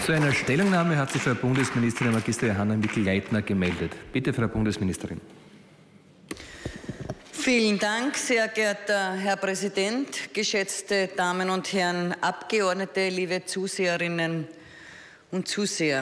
Zu einer Stellungnahme hat sich Frau Bundesministerin Magister Johanna Mikl-Leitner gemeldet. Bitte, Frau Bundesministerin. Vielen Dank, sehr geehrter Herr Präsident, geschätzte Damen und Herren Abgeordnete, liebe Zuseherinnen und Zuseher.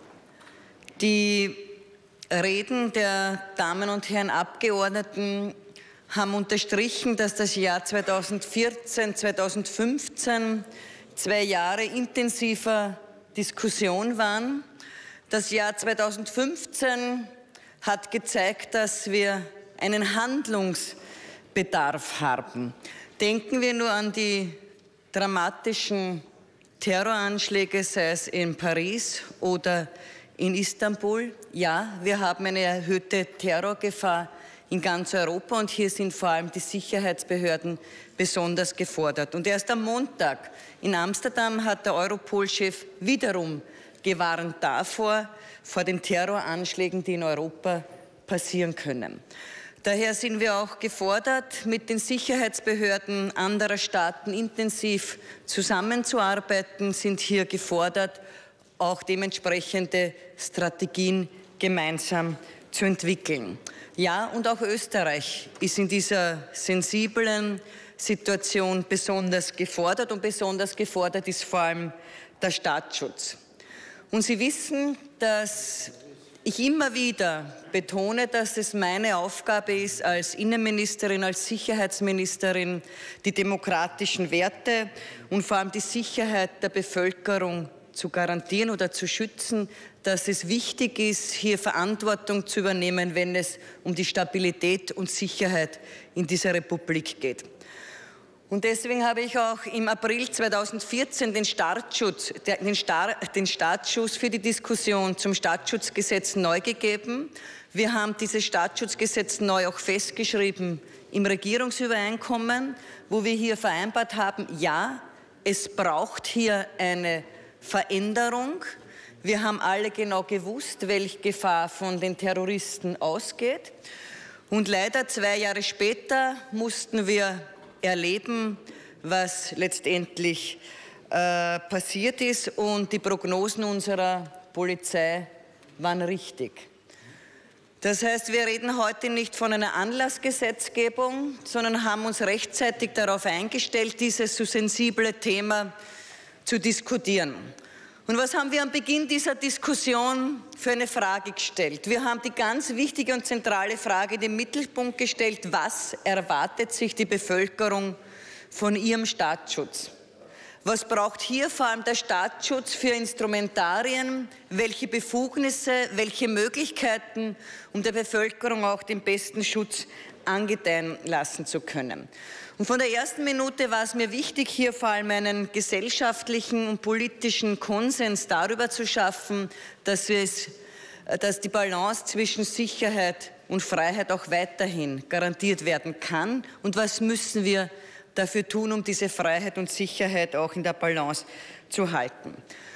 Die Reden der Damen und Herren Abgeordneten haben unterstrichen, dass das Jahr 2014, 2015 2 Jahre intensiver Diskussion waren. Das Jahr 2015 hat gezeigt, dass wir einen Handlungsbedarf haben. Denken wir nur an die dramatischen Terroranschläge, sei es in Paris oder in Istanbul. Ja, wir haben eine erhöhte Terrorgefahr in ganz Europa und hier sind vor allem die Sicherheitsbehörden besonders gefordert. Und erst am Montag in Amsterdam hat der Europol-Chef wiederum gewarnt davor, vor den Terroranschlägen, die in Europa passieren können. Daher sind wir auch gefordert, mit den Sicherheitsbehörden anderer Staaten intensiv zusammenzuarbeiten, sind hier gefordert, auch dementsprechende Strategien gemeinsam zu entwickeln. Ja, und auch Österreich ist in dieser sensiblen Situation besonders gefordert und besonders gefordert ist vor allem der Staatsschutz. Und Sie wissen, dass ich immer wieder betone, dass es meine Aufgabe ist, als Innenministerin, als Sicherheitsministerin, die demokratischen Werte und vor allem die Sicherheit der Bevölkerung zu garantieren oder zu schützen, dass es wichtig ist, hier Verantwortung zu übernehmen, wenn es um die Stabilität und Sicherheit in dieser Republik geht. Und deswegen habe ich auch im April 2014 den Startschuss für die Diskussion zum Staatsschutzgesetz neu gegeben. Wir haben dieses Staatsschutzgesetz neu auch festgeschrieben im Regierungsübereinkommen, wo wir hier vereinbart haben, ja, es braucht hier eine Veränderung. Wir haben alle genau gewusst, welche Gefahr von den Terroristen ausgeht. Und leider 2 Jahre später mussten wir erleben, was letztendlich passiert ist. Und die Prognosen unserer Polizei waren richtig. Das heißt, wir reden heute nicht von einer Anlassgesetzgebung, sondern haben uns rechtzeitig darauf eingestellt, dieses so sensible Thema zu diskutieren. Und was haben wir am Beginn dieser Diskussion für eine Frage gestellt? Wir haben die ganz wichtige und zentrale Frage in den Mittelpunkt gestellt, was erwartet sich die Bevölkerung von ihrem Staatsschutz? Was braucht hier vor allem der Staatsschutz für Instrumentarien? Welche Befugnisse, welche Möglichkeiten, um der Bevölkerung auch den besten Schutz angedeihen lassen zu können? Und von der ersten Minute war es mir wichtig, hier vor allem einen gesellschaftlichen und politischen Konsens darüber zu schaffen, dass die Balance zwischen Sicherheit und Freiheit auch weiterhin garantiert werden kann. Und was müssen wir dafür tun, um diese Freiheit und Sicherheit auch in der Balance zu halten?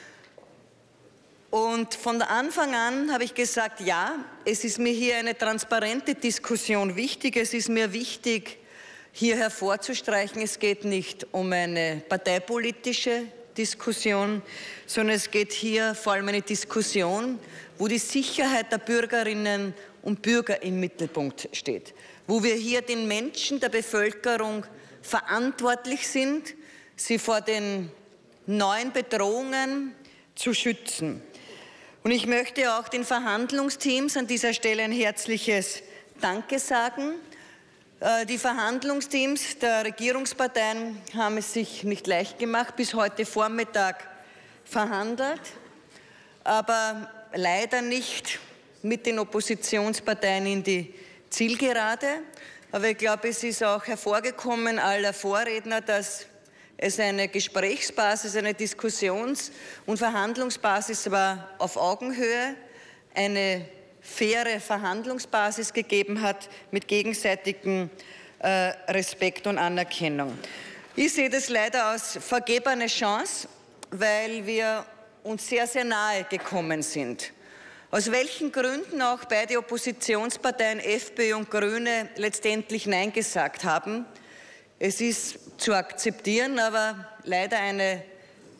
Und von Anfang an habe ich gesagt, ja, es ist mir hier eine transparente Diskussion wichtig. Es ist mir wichtig, hier hervorzustreichen, es geht nicht um eine parteipolitische Diskussion, sondern es geht hier vor allem eine Diskussion, wo die Sicherheit der Bürgerinnen und Bürger im Mittelpunkt steht, wo wir hier den Menschen, der Bevölkerung verantwortlich sind, sie vor den neuen Bedrohungen zu schützen. Und ich möchte auch den Verhandlungsteams an dieser Stelle ein herzliches Danke sagen. Die Verhandlungsteams der Regierungsparteien haben es sich nicht leicht gemacht, bis heute Vormittag verhandelt, aber leider nicht mit den Oppositionsparteien in die Zielgerade. Aber ich glaube, es ist auch hervorgekommen aller Vorredner, dass es eine Gesprächsbasis, eine Diskussions- und Verhandlungsbasis war auf Augenhöhe, eine faire Verhandlungsbasis gegeben hat mit gegenseitigem Respekt und Anerkennung. Ich sehe das leider als vergebene Chance, weil wir uns sehr, sehr nahe gekommen sind. Aus welchen Gründen auch beide Oppositionsparteien FPÖ und Grüne letztendlich Nein gesagt haben. Es ist zu akzeptieren, aber leider eine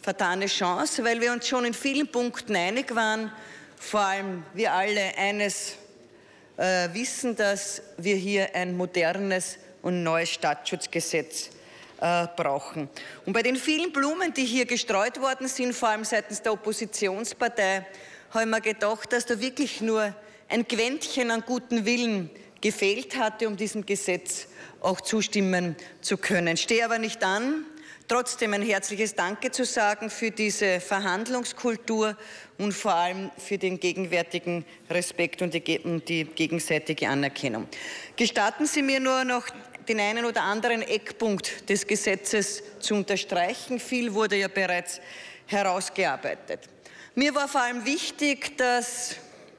vertane Chance, weil wir uns schon in vielen Punkten einig waren, vor allem wir alle eines wissen, dass wir hier ein modernes und neues Stadtschutzgesetz brauchen. Und bei den vielen Blumen, die hier gestreut worden sind, vor allem seitens der Oppositionspartei, habe ich mir gedacht, dass da wirklich nur ein Quäntchen an guten Willen gefehlt hatte, um diesem Gesetz auch zustimmen zu können. Ich stehe aber nicht an, trotzdem ein herzliches Danke zu sagen für diese Verhandlungskultur und vor allem für den gegenwärtigen Respekt und die gegenseitige Anerkennung. Gestatten Sie mir nur noch den einen oder anderen Eckpunkt des Gesetzes zu unterstreichen. Viel wurde ja bereits herausgearbeitet. Mir war vor allem wichtig, dass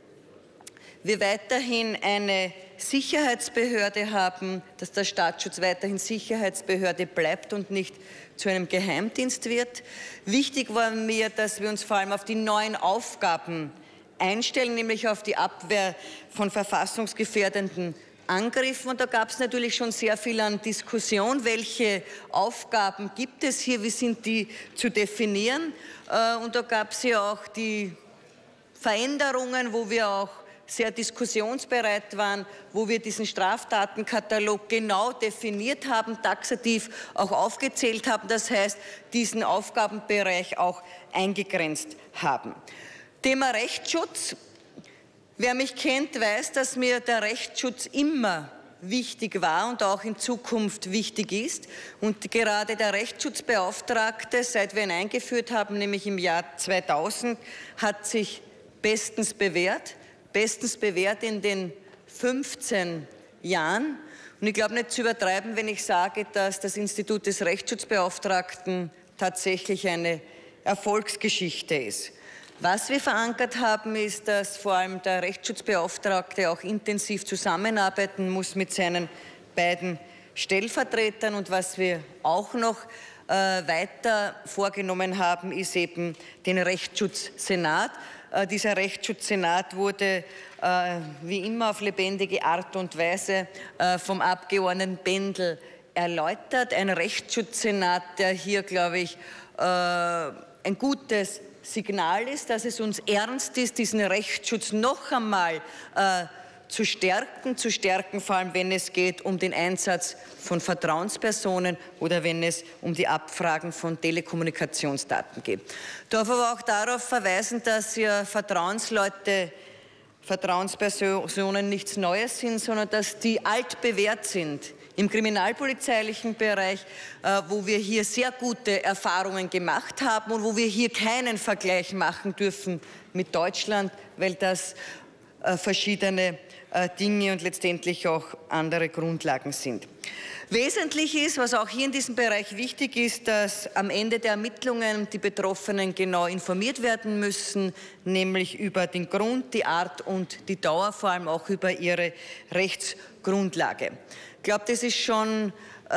wir weiterhin eine Sicherheitsbehörde haben, dass der Staatsschutz weiterhin Sicherheitsbehörde bleibt und nicht zu einem Geheimdienst wird. Wichtig war mir, dass wir uns vor allem auf die neuen Aufgaben einstellen, nämlich auf die Abwehr von verfassungsgefährdenden Angriffen. Und da gab es natürlich schon sehr viel an Diskussion. Welche Aufgaben gibt es hier? Wie sind die zu definieren? Und da gab es ja auch die Veränderungen, wo wir auch sehr diskussionsbereit waren, wo wir diesen Straftatenkatalog genau definiert haben, taxativ auch aufgezählt haben, das heißt, diesen Aufgabenbereich auch eingegrenzt haben. Thema Rechtsschutz. Wer mich kennt, weiß, dass mir der Rechtsschutz immer wichtig war und auch in Zukunft wichtig ist. Und gerade der Rechtsschutzbeauftragte, seit wir ihn eingeführt haben, nämlich im Jahr 2000, hat sich bestens bewährt in den 15 Jahren. Und ich glaube nicht zu übertreiben, wenn ich sage, dass das Institut des Rechtsschutzbeauftragten tatsächlich eine Erfolgsgeschichte ist. Was wir verankert haben, ist, dass vor allem der Rechtsschutzbeauftragte auch intensiv zusammenarbeiten muss mit seinen beiden Stellvertretern. Und was wir auch noch weiter vorgenommen haben, ist eben den Rechtsschutzsenat. Dieser Rechtsschutzsenat wurde wie immer auf lebendige Art und Weise vom Abgeordneten Bendel erläutert. Ein Rechtsschutzsenat, der hier, glaube ich, ein gutes Signal ist, dass es uns ernst ist, diesen Rechtsschutz noch einmal zu stärken, vor allem wenn es geht um den Einsatz von Vertrauenspersonen oder wenn es um die Abfragen von Telekommunikationsdaten geht. Ich darf aber auch darauf verweisen, dass ja Vertrauenspersonen nichts Neues sind, sondern dass die altbewährt sind im kriminalpolizeilichen Bereich, wo wir hier sehr gute Erfahrungen gemacht haben und wo wir hier keinen Vergleich machen dürfen mit Deutschland, weil das verschiedene Dinge und letztendlich auch andere Grundlagen sind. Wesentlich ist, was auch hier in diesem Bereich wichtig ist, dass am Ende der Ermittlungen die Betroffenen genau informiert werden müssen, nämlich über den Grund, die Art und die Dauer, vor allem auch über ihre Rechtsgrundlage. Ich glaube, das ist schon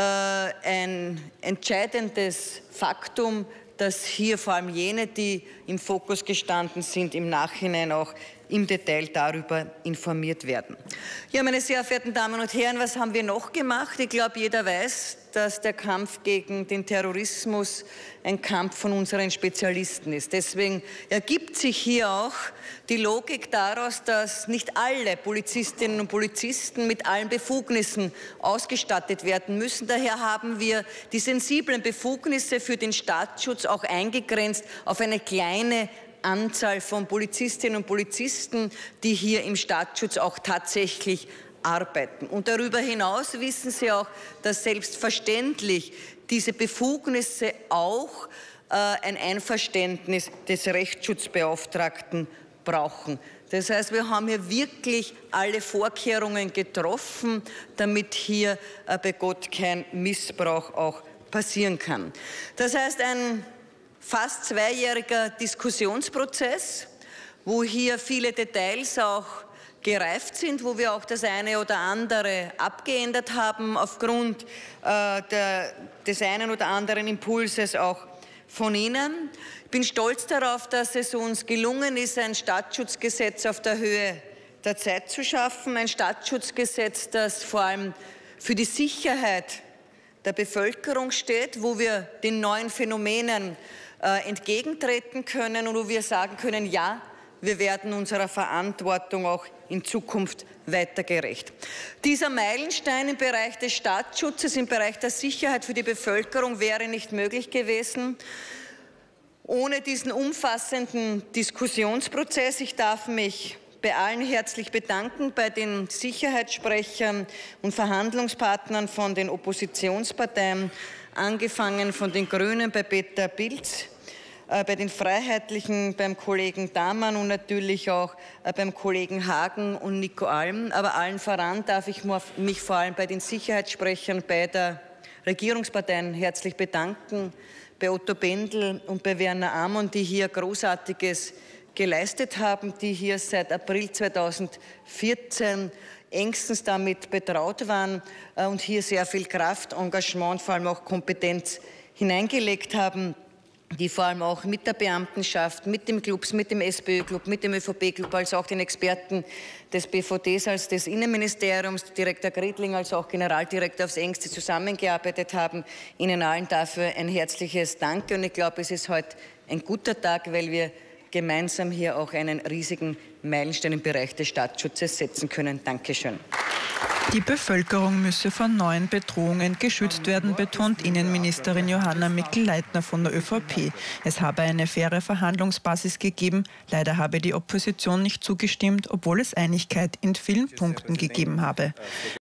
ein entscheidendes Faktum, dass hier vor allem jene, die im Fokus gestanden sind, im Nachhinein auch im Detail darüber informiert werden. Ja, meine sehr verehrten Damen und Herren, was haben wir noch gemacht? Ich glaube, jeder weiß, dass der Kampf gegen den Terrorismus ein Kampf von unseren Spezialisten ist. Deswegen ergibt sich hier auch die Logik daraus, dass nicht alle Polizistinnen und Polizisten mit allen Befugnissen ausgestattet werden müssen. Daher haben wir die sensiblen Befugnisse für den Staatsschutz auch eingegrenzt auf eine kleine Anzahl von Polizistinnen und Polizisten, die hier im Staatsschutz auch tatsächlich arbeiten. Und darüber hinaus wissen Sie auch, dass selbstverständlich diese Befugnisse auch ein Einverständnis des Rechtsschutzbeauftragten brauchen. Das heißt, wir haben hier wirklich alle Vorkehrungen getroffen, damit hier bei Gott kein Missbrauch auch passieren kann. Das heißt, ein fast zweijähriger Diskussionsprozess, wo hier viele Details auch gereift sind, wo wir auch das eine oder andere abgeändert haben aufgrund des einen oder anderen Impulses auch von Ihnen. Ich bin stolz darauf, dass es uns gelungen ist, ein Staatsschutzgesetz auf der Höhe der Zeit zu schaffen, ein Staatsschutzgesetz, das vor allem für die Sicherheit der Bevölkerung steht, wo wir den neuen Phänomenen entgegentreten können und wo wir sagen können, ja, wir werden unserer Verantwortung auch in Zukunft weiter gerecht. Dieser Meilenstein im Bereich des Staatsschutzes, im Bereich der Sicherheit für die Bevölkerung wäre nicht möglich gewesen ohne diesen umfassenden Diskussionsprozess. Ich darf mich bei allen herzlich bedanken, bei den Sicherheitssprechern und Verhandlungspartnern von den Oppositionsparteien, angefangen von den Grünen bei Peter Pilz, bei den Freiheitlichen beim Kollegen Damann und natürlich auch beim Kollegen Hagen und Nico Alm. Aber allen voran darf ich mich vor allem bei den Sicherheitssprechern beider Regierungsparteien herzlich bedanken, bei Otto Bendel und bei Werner Amon, die hier Großartiges geleistet haben, die hier seit April 2014 engstens damit betraut waren und hier sehr viel Kraft, Engagement, vor allem auch Kompetenz hineingelegt haben, die vor allem auch mit der Beamtenschaft, mit dem Clubs, mit dem SPÖ-Club, mit dem ÖVP-Club, als auch den Experten des BVDs, als des Innenministeriums, Direktor Gretling, als auch Generaldirektor aufs Engste zusammengearbeitet haben. Ihnen allen dafür ein herzliches Danke. Und ich glaube, es ist heute ein guter Tag, weil wir gemeinsam hier auch einen riesigen Meilenstein im Bereich des Staatsschutzes setzen können. Dankeschön. Die Bevölkerung müsse vor neuen Bedrohungen geschützt werden, betont Innenministerin Johanna Mikl-Leitner von der ÖVP. Es habe eine faire Verhandlungsbasis gegeben. Leider habe die Opposition nicht zugestimmt, obwohl es Einigkeit in vielen Punkten gegeben habe.